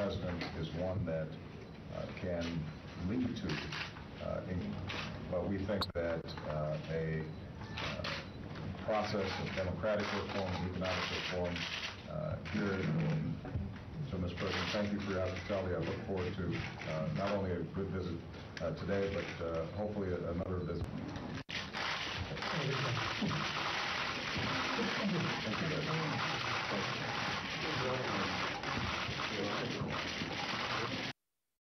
president is one that can lead to but we think that a process of democratic reform and economic reform here. So, Mr. President, thank you for your hospitality. I look forward to not only a good visit today, but hopefully another visit.